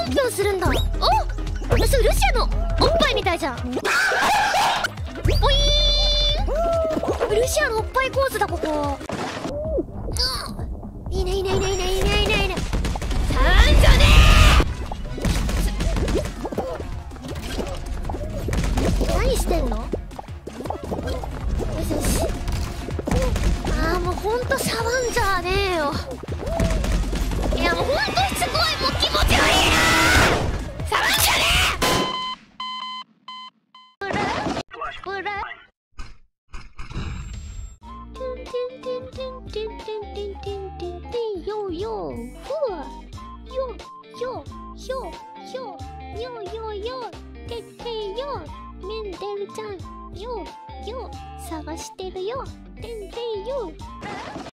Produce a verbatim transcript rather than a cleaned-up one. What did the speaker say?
どうするんだ。お、それルシアのおっぱいみたいじゃん。おいーん、ルシアのおっぱいコースだここ。いいねいいねいいねいいねいいねいいねいいね。触んじゃねえ。何してんの。よしよし。ああもうほんと触んじゃねえよ。いやもうほんとしつこい。もう気持ち悪いな。触んじゃねえ。これこれよよふわよよよよよよよてってよメンデルちゃんよよ探してるよてんてよ。